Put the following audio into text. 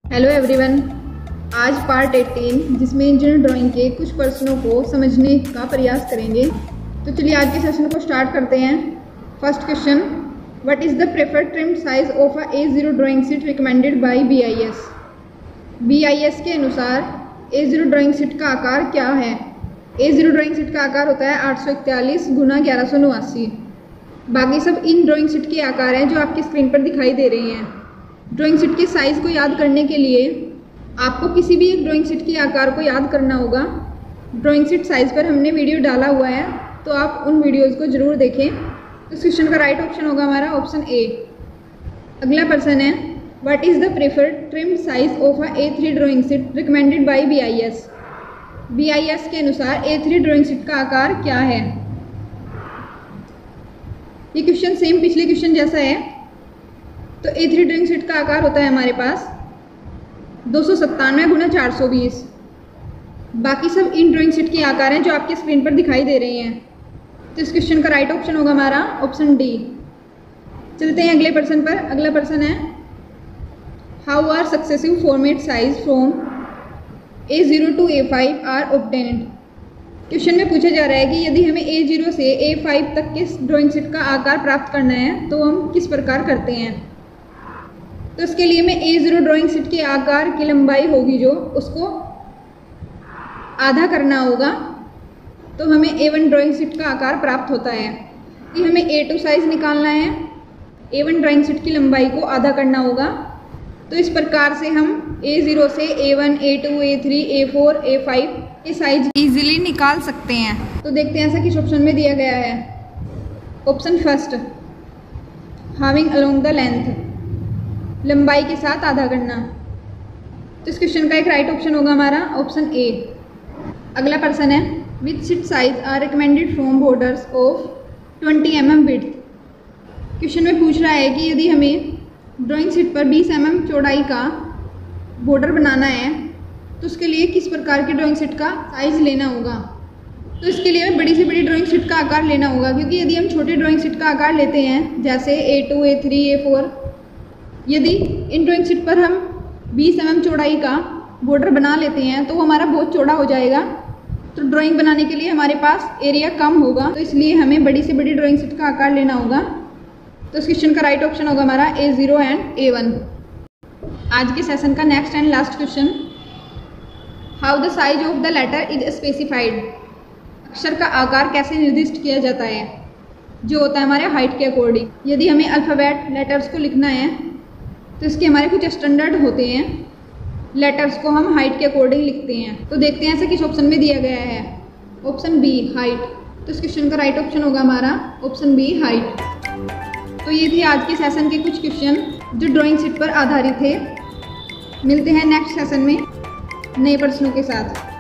Hello everyone. आज part 18 जिसमें engineer drawing के कुछ प्रश्नों को समझने का प्रयास करेंगे। तो चलिए आज के सेशन को स्टार्ट करते हैं। First question, what is the preferred trim size of a A0 drawing sheet recommended by BIS? BIS के अनुसार A0 ड्राइंग शीट का आकार क्या है? A0 ड्राइंग शीट का आकार होता है 841 × 1189। बाकी सब इन ड्राइंग शीट के आकार हैं जो आपकी स्क्रीन पर दिखाई दे रहे हैं। ड्राइंग शीट के साइज़ को याद करने के लिए आपको किसी भी एक ड्राइंग शीट के आकार को याद करना होगा। ड्राइंग शीट साइज़ पर हमने वीडियो डाला हुआ है, तो आप उन वीडियोज़ को ज़रूर देखें। तो इस क्वेश्चन का राइट ऑप्शन होगा हमारा ऑप्शन ए। अगला प्रश्न है, what is the preferred trim size of a A3 drawing sheet recommended by BIS? BIS के अनुसार A3 ड्राइंग शीट का आकार क्या है? ये क्वेश्चन सेम पिछले क्वेश्चन जैसा है। तो A3 ड्राइंग शीट का आकार होता है हमारे पास 297 × 420। बाकी सब इन ड्राइंग शीट के आकार हैं जो आपके स्क्रीन पर दिखाई दे रहे हैं। तो इस क्वेश्चन का राइट ऑप्शन होगा हमारा ऑप्शन डी। चलते हैं अगले प्रश्न पर। अगला प्रश्न है, how are successive format size from A0 to A5 are obtained? Question में पूछा जा रहा है कि यदि हमें A0 से A5 तक के ड्राइंग शीट का आकार प्राप्त करना है तो हम किस प्रकार करते हैं। तो इसके लिए हमें A0 ड्राइंग शीट के आकार की लंबाई होगी जो उसको आधा करना होगा, तो हमें A1 ड्राइंग शीट का आकार प्राप्त होता है। कि हमें A2 साइज़ निकालना है, A1 ड्राइंग शीट की लंबाई को आधा करना होगा। तो इस प्रकार से हम A0 से A1, A2, A3, A4, A5 के साइज इजीली निकाल सकते हैं। तो देखते हैं ऐसा किस ऑप्शन में दिया गया है। Option first, having along the length, लंबाई के साथ आधा करना। तो इस क्वेश्चन का एक राइट ऑप्शन होगा हमारा ऑप्शन ए। अगला प्रश्न है, which sheet size are recommended from borders of 20 mm width? Question में पूछ रहा है कि यदि हमें ड्राइंग शीट पर 20 mm चौड़ाई का बॉर्डर बनाना है तो उसके लिए किस प्रकार की ड्राइंग शीट का साइज़ लेना होगा। तो इसके लिए बड़ी से बड़ी ड्राइंग शीट का आकार लेना होगा, क्योंकि यदि हम छोटे ड्राइंग शीट का आकार लेते हैं जैसे A2, A3, A4, यदि इन ड्राइंग शीट पर हम 20 mm चौड़ाई का बॉर्डर बना लेते हैं तो वो हमारा बहुत चौड़ा हो जाएगा। तो ड्राइंग बनाने के लिए हमारे पास एरिया कम होगा, तो इसलिए हमें बड़ी से बड़ी ड्राइंग शीट का आकार लेना होगा। तो इस क्वेश्चन का राइट ऑप्शन होगा हमारा A0 एंड A1। आज के सेशन का next and last question, how the size of the letter is specified? अक्षर का आकार कैसे निर्दिष्ट किया जाता है? जो होता है हमारे हाइट के अकॉर्डिंग। यदि हमें अल्फ़ाबेट लेटर्स को लिखना है तो इसके हमारे कुछ स्टैंडर्ड होते हैं। लेटर्स को हम हाइट के अकॉर्डिंग लिखते हैं। तो देखते हैं ऐसा किस ऑप्शन में दिया गया है। Option B, height. तो इस क्वेश्चन का राइट ऑप्शन होगा हमारा ऑप्शन बी, हाइट। तो ये थी आज के सेशन के कुछ क्वेश्चन जो ड्राइंग शीट पर आधारित थे। मिलते हैं नेक्स्ट सेशन में नए प्रश्नों के साथ।